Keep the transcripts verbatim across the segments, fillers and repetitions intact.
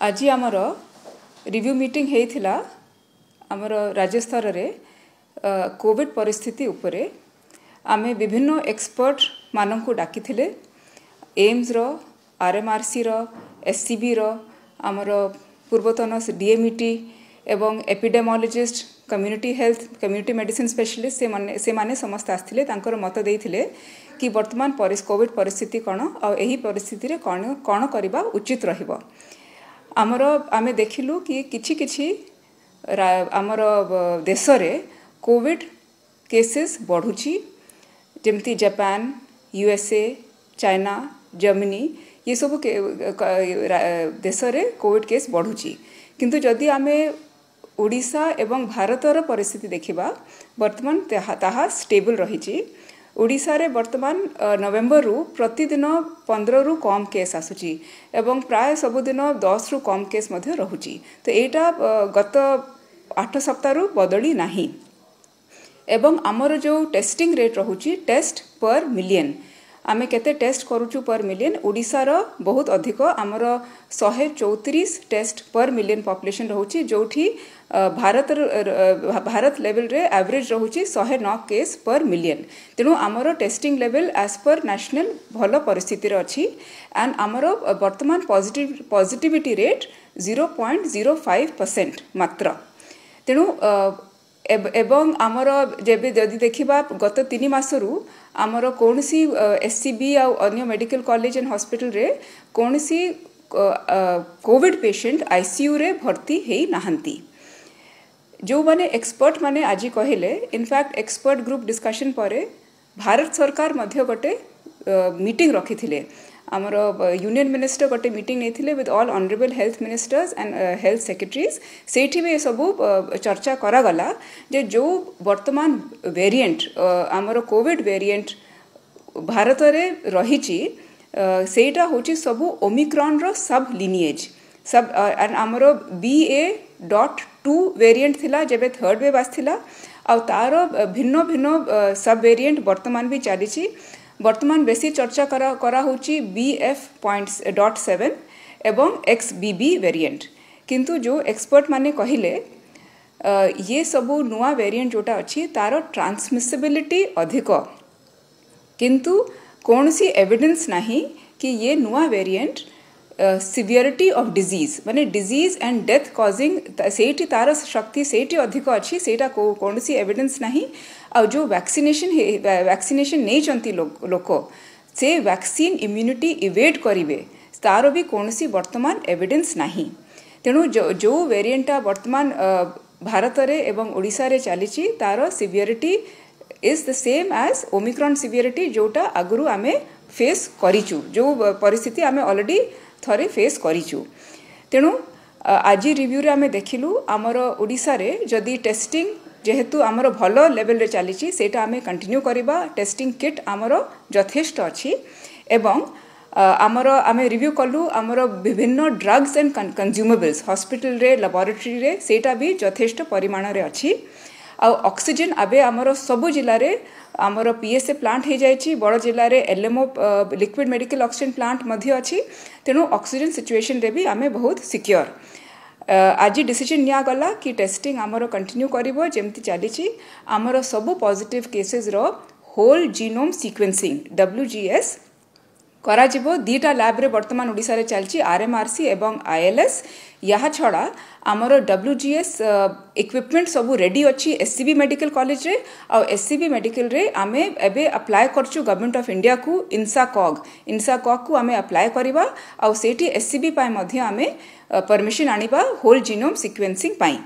आज आमर review meeting होता आमर राज्य स्तर रे कोविड परिस्थिति उपरे आमे विभिन्न एक्सपर्ट मानक डाकी एम्स रो आरएमआरसी रो एससीबी रो आमर पूर्वतन डीएमईटी एवं epidemiologist community health community medicine specialist से माने से माने समस्त आस्थिले तांकर मत देइथिले कि वर्तमान परिस कोविड परिस्थिति कौन और यही परिस्थिति रे कौन कौन करबा उचित रहिबो। आमर आमे देखिलु कि किछि किछि आमर देश रे कोविड केसेस बढ़ुची जेमती जापान यूएसए चाइना जर्मनी ये सब देश रे कोविड केस बढ़ुची किंतु जदि आमे ओडिशा एवं भारतर परिस्थिति देखिबा वर्तमान ताहा स्टेबल रहिची। ओडिशा रे वर्तमान नवेम्बर रु प्रतिदिन पंद्रह रु कम केस आसुची एवं प्राय सबुदिन दस रु कम केस मध्य रहुची। तो एटा गत आठ सप्ताह रु बदली नाही एवं आमर जो टेस्टिंग रेट रहुची टेस्ट पर मिलियन आमे केते टेस्ट करूचु पर मिलियन ओडिशा रो बहुत अधिक आमर सौ चौतीस टेस्ट पर मिलियन पॉपुलेशन रहुची जोठी भारत भारत लेवल रे एवरेज रहुची सौ नौ केस पर मिलियन। तेणु आमर testing level as per national भल परिस्थिति रे अछि एंड आमर वर्तमान positive positivity rate zero point zero five percent मात्र। तेणु एवं आमर जेबे जदि देखिबा गत तीन मासरु आमर कोनसी एससीबी आ अन्य मेडिकल कॉलेज एंड हॉस्पिटल रे कोनसी कोविड पेशेंट आईसीयू रे भर्ती हेई नाहंती। जो माने एक्सपर्ट माने आज कहले इनफैक्ट एक्सपर्ट ग्रुप डिस्कशन परे भारत सरकार मध्य गोटे मीटिंग रखी थिले आमर यूनियन मिनिस्टर गोटे मीटिंग नहीं with all honourable health ministers and health secretaries सेठी भी सब चर्चा करागला जे जो वर्तमान वेरिएंट आमर कोविड वेरिएंट भारत रे रहिची सेटा होची सबु ओमिक्रॉन रो सब लिनिएज सब आमर B A dot two variant थिला जेबे थर्ड वेव आसथिला आ तार भिन्न भिन्न सब वेरिएंट वर्तमान भी चलीची। वर्तमान बेसी चर्चा करा करा होची B F point dot seven एवं एक्स बी बी वेरिएंट किंतु जो एक्सपर्ट माने कहिले ये सबू नुआ वेरिएंट जोटा अच्छी तार ट्रांसमिसिबिलिटी अधिक किंतु कौनसी एविडेंस नहीं कि ये नुआ वेरिएंट सिवियरिटी ऑफ डिजीज माने डिजीज एंड डेथ कॉजिंग सेठी तार शक्ति सेठी अधिक अच्छी सेटा कौनसी एविडेंस नहीं। और जो वैक्सीनेशन वैक्सीनेशन नहीं चंती लोक से वैक्सीन इम्यूनिटी इवेट करिवे तार भी कौनसी वर्तमान एविडेंस नहीं। तेणु जो जो वेरिएंटा वर्तमान भारत रे एवं ओडिशा रे चलीची तार severity is the same as Omicron severity जोटा आगुरु आमे फेस करिचु जो परिस्थिति आमे ऑलरेडी थरे फेस करिचु। तेणु आज रिव्यू रे आमे देखिलु आमर ओडिशा रे जदि टेस्टिंग जेहेतु आमर भल लेवल रे चलीची सेटा आमे कंटिन्यू करिबा टेस्टिंग किट आमर यथेष्ट अछि एवं आमर आमे रिव्यू कलु आमर विभिन्न ड्रग्स एंड कंज्यूमेबल्स हॉस्पिटल रे लैबोरेटरी रे सेटा भी यथेष्ट परिमाण रे अछि। आ ऑक्सीजन आबे आमर सबु जिल्ला रे आमर पीएसए प्लांट हो जाइछि बड़ जिल्ला रे LMO liquid medical oxygen plant मध्य अछि। तेणु ऑक्सीजन सिचुएशन रे भी आमे बहुत सिक्योर आज डिसीजन निया गला कि टेस्टिंग आमर कंटिन्यू करिवो जेमति चलीछि आमर सबु पॉजिटिव केसेस रो होल जीनोम सीक्वेंसिंग डब्ल्यूजीएस करा जिवो दीटा लैब रे वर्तमान ओडिसा रे चलछि आरएमआरसी एवं आईएलएस यहाँ छड़ा आमर डब्ल्यूजीएस इक्विपमेंट सबू रेडी अच्छी एससीबी मेडिकल कॉलेज रे और एससीबी मेडिकल रे आमे एबे अप्लाई करछु गवर्नमेंट ऑफ इंडिया को इनसा कॉग इनसा कॉग को आमे अप्लाई करिबा और सेठी एससीबी पाए मध्य आमे परमिशन आनिबा होल जीनोम सिक्वेंसिंग पाई।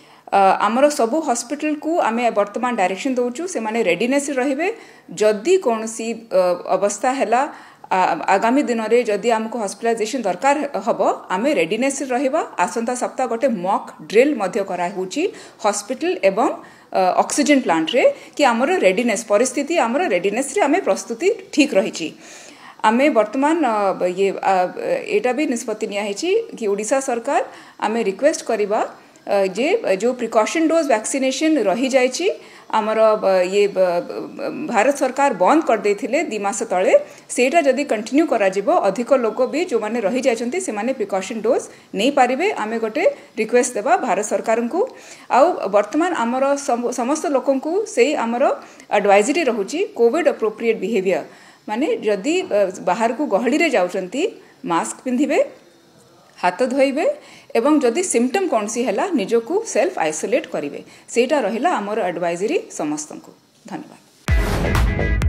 आमर सबू हॉस्पिटल को आमे वर्तमान डायरेक्शन दउछु से माने रेडीनेस रहिबे जदि कोनसी अवस्था हैला आगामी दिन में जदि आमको हॉस्पिटलाइजेशन दरकार हम आमे रेडीनेस रहिबा। आसंता सप्ताह गोटे मॉक ड्रिल मध्य करा होची हॉस्पिटल एवं ऑक्सीजन प्लांट रे कि आमर रेडीनेस परिस्थिति आमर रेडीनेस रे आमे प्रस्तुति ठीक रही। आमे वर्तमान ये एटा भी निष्पत्ति निया हेची कि ओडिशा सरकार आमे रिक्वेस्ट करिबा जे जो प्रिकॉशन डोज वैक्सीनेशन रही जाइछि आमर ये भारत सरकार बंद कर देथिले दि मास तले सेटा जदि कंटिन्यू करा जिवो अधिक लोक भी जो माने रही जायछन्ती से माने प्रिकॉशन डोज नहीं पारिबे आमे गोटे रिक्वेस्ट देबा भारत सरकार को आउ वर्तमान आमर समस्त लोकन को सेही आमर एडवाइजरी रहउची कोविड अप्रोप्रिएट बिहेवियर माने जदि बाहर को गहली रे जाउछन्ती मास्क पिंधिबे हाथ धोइबे एवं जदि सिम्पटम कौन सी है निजको सेल्फ आइसोलेट करेंगे सेटा रहिला आमर एडवाइजरी समस्त को। धन्यवाद।